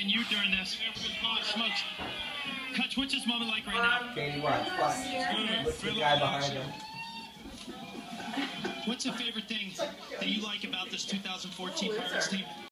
and you during this. Oh, smokes. Kutch, what's this moment like right now? Katie, watch. Look the guy behind him. What's the favorite thing that you like about this 2014 Pirates team?